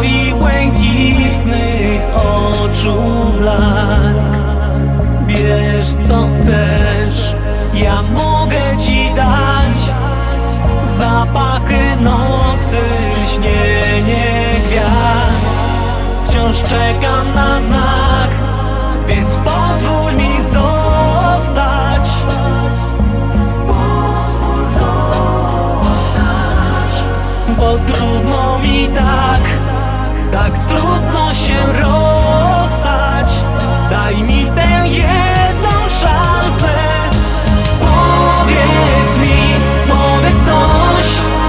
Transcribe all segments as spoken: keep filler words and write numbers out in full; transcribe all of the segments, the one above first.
twoich błękitnych oczu blask. Bierz co chcesz, ja mogę ci dać zapachy nocy, lśnienie gwiazd. Wciąż czekam na znak, więc pozwól mi zostać. Pozwól zostać. Bo trudno mi tak, tak trudno się rozstać. Daj mi tę jedną szansę. Powiedz mi, powiedz coś.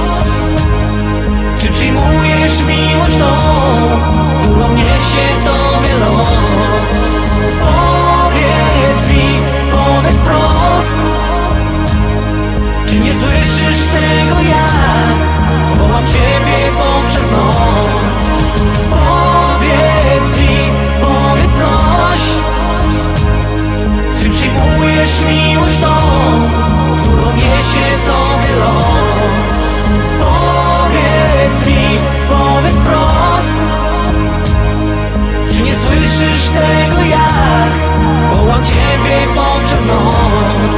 Czy przyjmujesz miłość tą, którą niesie tobie los? Powiedz mi, powiedz prost. Czy nie słyszysz tego jak wołam ciebie poprzez noc? Powiedz mi, powiedz coś. Czy przyjmujesz miłość tą, którą niesie tobie los? Powiedz mi, powiedz prost. Czy nie słyszysz tego jak wołam ciebie poprzez noc?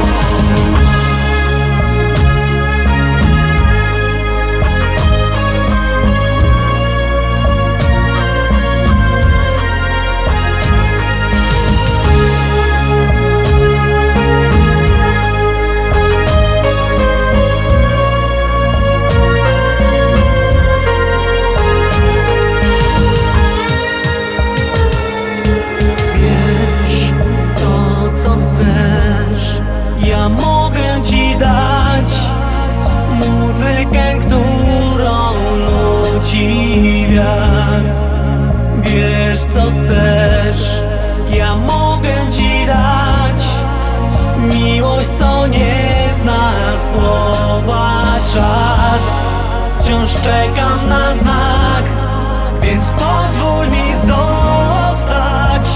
Ja mogę ci dać muzykę, którą nuci wiatr. Wiesz co chcesz, ja mogę ci dać miłość, co nie zna słowa czas. Wciąż czekam na znak, więc pozwól mi zostać.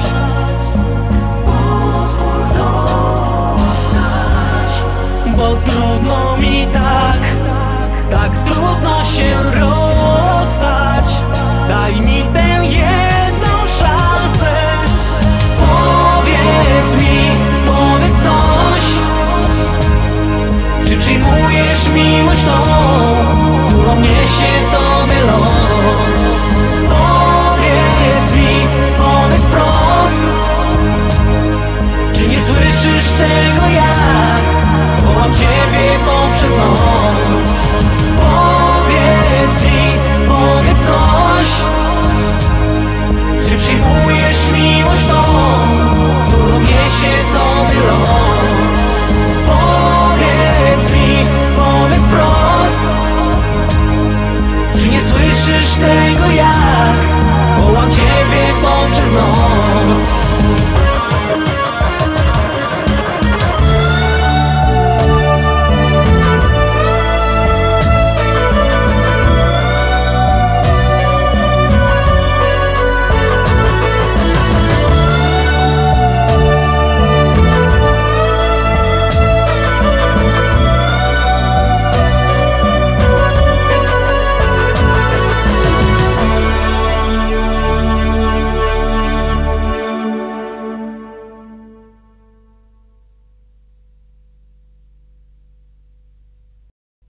Bo trudno mi tak, tak trudno się rozstać. Daj mi tę jedną szansę. Powiedz mi, powiedz coś. Czy przyjmujesz miłość tą, którą niesie tobie los? Powiedz mi, powiedz prost. Czy nie słyszysz tego jak wołam ciebie poprzez noc? Powiedz mi, powiedz coś. Czy przyjmujesz miłość tą, którą niesie tobie los? Powiedz mi, powiedz prost. Czy nie słyszysz tego jak wołam ciebie poprzez noc?